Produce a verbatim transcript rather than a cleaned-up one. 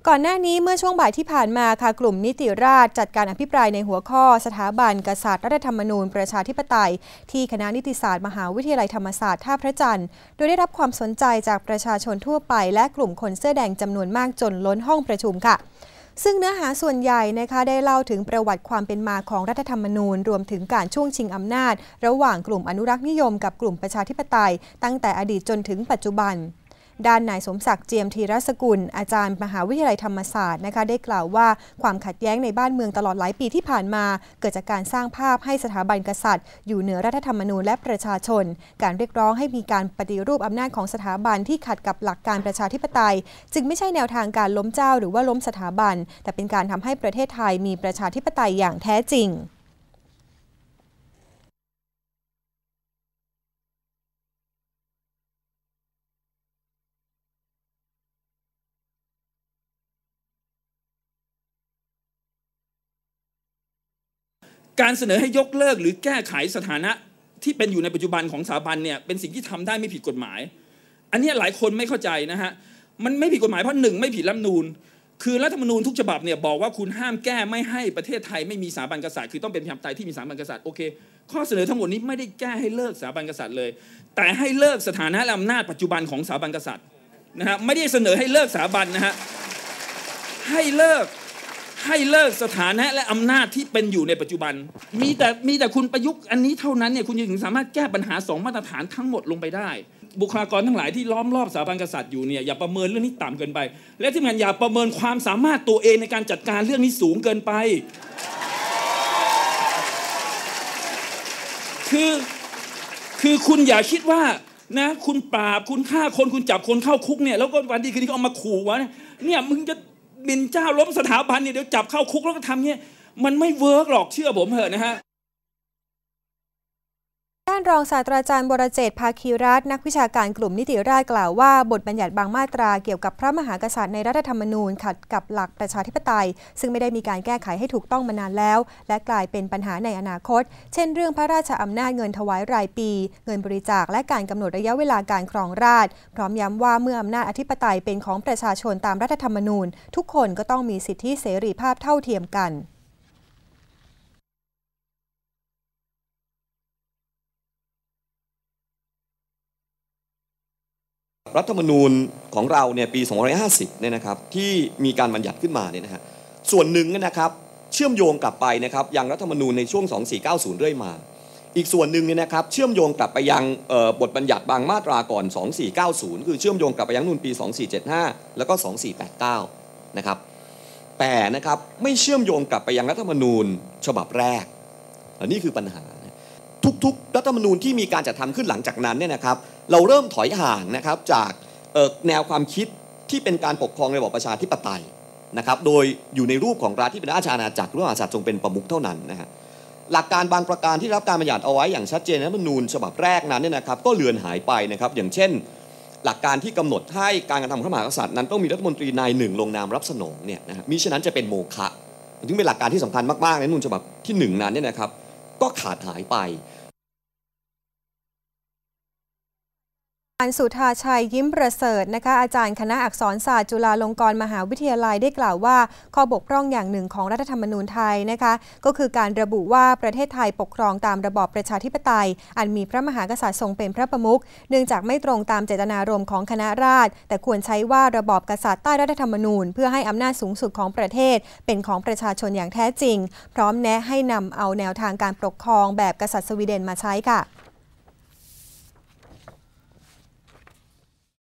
ก่อนหน้านี้เมื่อช่วงบ่ายที่ผ่านมาค่ะกลุ่มนิติราษฎร์จัดการอภิปรายในหัวข้อสถาบันกษัตริย์รัฐธรรมนูญประชาธิปไตยที่คณะนิติศาสตร์มหาวิทยาลัยธรรมศาสตร์ท่าพระจันทร์โดยได้รับความสนใจจากประชาชนทั่วไปและกลุ่มคนเสื้อแดงจำนวนมากจนล้นห้องประชุมค่ะซึ่งเนื้อหาส่วนใหญ่นะคะได้เล่าถึงประวัติความเป็นมาของรัฐธรรมนูญรวมถึงการช่วงชิงอำนาจระหว่างกลุ่มอนุรักษ์นิยมกับกลุ่มประชาธิปไตยตั้งแต่อดีตจนถึงปัจจุบันด้านนายสมศักดิ์เจียมธีรสกุลอาจารย์มหาวิทยาลัยธรรมศาสตร์นะคะได้กล่าวว่าความขัดแย้งในบ้านเมืองตลอดหลายปีที่ผ่านมาเกิดจากการสร้างภาพให้สถาบันกษัตริย์อยู่เหนือรัฐธรรมนูญและประชาชนการเรียกร้องให้มีการปฏิรูปอำนาจของสถาบันที่ขัดกับหลักการประชาธิปไตยจึงไม่ใช่แนวทางการล้มเจ้าหรือว่าล้มสถาบันแต่เป็นการทำให้ประเทศไทยมีประชาธิปไตยอย่างแท้จริงการเสนอให้ยกเลิกหรือแก้ไขสถานะที่เป็นอยู่ในปัจจุบันของสถาบันเนี่ยเป็นสิ่งที่ทำได้ไม่ผิดกฎหมายอันนี้หลายคนไม่เข้าใจนะฮะมันไม่ผิดกฎหมายเพราะหนึ่งไม่ผิดรัฐธรรมนูญคือรัฐธรรมนูญทุกฉบับเนี่ยบอกว่าคุณห้ามแก้ไม่ให้ประเทศไทยไม่มีสถาบันกษัตริย์คือต้องเป็นประชาธิปไตยที่มีสถาบันกษัตริย์โอเคข้อเสนอทั้งหมดนี้ไม่ได้แก้ให้เลิกสถาบันกษัตริย์เลยแต่ให้เลิกสถานะและอำนาจปัจจุบันของสถาบันกษัตริย์นะฮะไม่ได้เสนอให้เลิกสถาบันนะฮะให้เลิกให้เลิกสถานะและอำนาจที่เป็นอยู่ในปัจจุบันมีแต่มีแต่คุณประยุกต์อันนี้เท่านั้นเนี่ยคุณถึงสามารถแก้ปัญหาสองมาตรฐานทั้งหมดลงไปได้บุคลากรทั้งหลายที่ล้อมรอบสถาบันกษัตริย์อยู่เนี่ยอย่าประเมินเรื่องนี้ต่ำเกินไปและที่สำคัญอย่าประเมินความสามารถตัวเองในการจัดการเรื่องนี้สูงเกินไปคือคือคุณอย่าคิดว่านะคุณปราบคุณฆ่าคนคุณจับคนเข้าคุกเนี่ยแล้วก็วันดีคืนดีก็เอามาขู่ว่าเนี่ยมึงจะบินเจ้าล้มสถาบันเนี่ยเดี๋ยวจับเข้าคุกแล้วก็ทำเนี่ยมันไม่เวิร์กหรอกเชื่อผมเถอะนะฮะด้านรองศาสตราจารย์วรเจตน์ ภาคีรัตน์นักวิชาการกลุ่มนิติราษฎร์กล่าวว่าบทบัญญัติบางมาตราเกี่ยวกับพระมหากษัตริย์ในรัฐธรรมนูญขัดกับหลักประชาธิปไตยซึ่งไม่ได้มีการแก้ไขให้ถูกต้องมานานแล้วและกลายเป็นปัญหาในอนาคตเช่นเรื่องพระราชอำนาจเงินถวายรายปีเงินบริจาคและการกำหนดระยะเวลาการครองราชย์พร้อมย้ำว่าเมื่ออำนาจอธิปไตยเป็นของประชาชนตามรัฐธรรมนูญทุกคนก็ต้องมีสิทธิเสรีภาพเท่าเทียมกันรัฐธรรมนูญของเราเนี่ยปีสองพันห้าร้อยห้าสิบเนี่ยนะครับที่มีการบัญญัติขึ้นมาเนี่ยนะฮะส่วนหนึ่งนะครับเชื่อมโยงกลับไปนะครับยังรัฐธรรมนูญในช่วงสองพันสี่ร้อยเก้าสิบเรื่อยมาอีกส่วนหนึ่งเนี่ยนะครับเชื่อมโยงกลับไปยังบทบัญญัติบางมาตราก่อนสองพันสี่ร้อยเก้าสิบคือเชื่อมโยงกลับไปยังรัฐธรรมนูญปีสองพันสี่ร้อยเจ็ดสิบห้าแล้วก็สองพันสี่ร้อยแปดสิบเก้านะครับแต่นะครับไม่เชื่อมโยงกลับไปยังรัฐธรรมนูญฉบับแรกอันนี้คือปัญหาทุกๆรัฐธรรมนูญที่มีการจัดทำขึ้นหลังจากนั้นเนี่ยนะครับเราเริ่มถอยห่างนะครับจากแนวความคิดที่เป็นการปกครองในระบอบประชาธิปไตยนะครับโดยอยู่ในรูปของรัฐที่เป็นราชอาณาจักรหรืออาณาจักรจงเป็นประมุขเท่านั้นนะฮะหลักการบางประการที่รับการบัญญัติเอาไว้อย่างชัดเจนในรัฐธรรมนูญฉบับแรกนั้นเนี่ยนะครับก็เลือนหายไปนะครับอย่างเช่นหลักการที่กำหนดให้การกระทำของพระมหากษัตริย์นั้นต้องมีรัฐมนตรีนายหนึ่งลงนามรับสนองเนี่ยนะฮะมิฉะนั้นจะเป็นโมฆะถึงเป็นหลักการที่สำคัญมากๆในรัฐธรรมนูญฉบับที่หนึ่งนั้นเนี่ยนะครับก็ขาดหายไปอาจารย์สุธาชัยยิ้มประเสริฐนะคะอาจารย์คณะอักษรศาสตร์จุฬาลงกรณ์มหาวิทยาลัยได้กล่าวว่าข้อบกพร่องอย่างหนึ่งของรัฐธรรมนูญไทยนะคะก็คือการระบุว่าประเทศไทยปกครองตามระบอบประชาธิปไตยอันมีพระมหากษัตริย์ทรงเป็นพระประมุขเนื่องจากไม่ตรงตามเจตนารมณ์ของคณะราษฎรแต่ควรใช้ว่าระบอบกษัตริย์ใต้รัฐธรรมนูญเพื่อให้อำนาจสูงสุดของประเทศเป็นของประชาชนอย่างแท้จริงพร้อมแนะให้นำเอาแนวทางการปกครองแบบกษัตริย์สวีเดนมาใช้ค่ะ